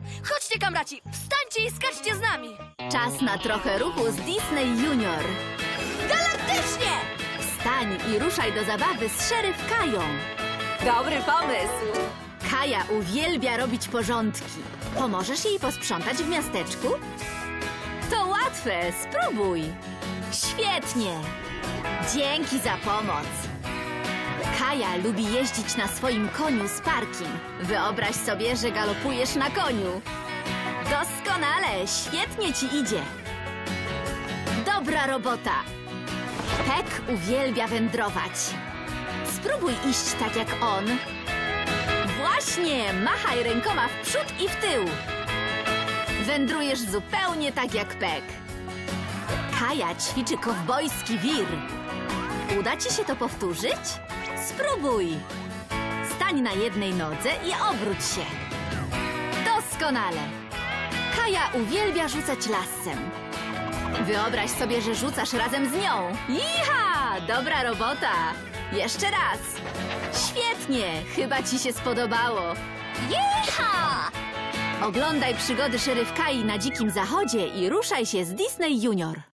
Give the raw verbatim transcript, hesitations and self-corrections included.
Chodźcie, kamraci, wstańcie i skaczcie z nami! Czas na trochę ruchu z Disney Junior. Galaktycznie! Wstań i ruszaj do zabawy z szeryf Kają. Dobry pomysł! Kaja uwielbia robić porządki. Pomożesz jej posprzątać w miasteczku? To łatwe, spróbuj. Świetnie! Dzięki za pomoc. Kaja lubi jeździć na swoim koniu z Parkim. Wyobraź sobie, że galopujesz na koniu. Doskonale, świetnie ci idzie. Dobra robota. Pek uwielbia wędrować. Spróbuj iść tak jak on. Właśnie, machaj rękoma w przód i w tył. Wędrujesz zupełnie tak jak Pek. Kaja ćwiczy kowbojski wir. Uda ci się to powtórzyć? Spróbuj. Stań na jednej nodze i obróć się. Doskonale. Kaja uwielbia rzucać lassem. Wyobraź sobie, że rzucasz razem z nią. Iha! Dobra robota. Jeszcze raz. Świetnie. Chyba ci się spodobało. Jecha! Oglądaj przygody szeryf Kai na Dzikim Zachodzie i ruszaj się z Disney Junior.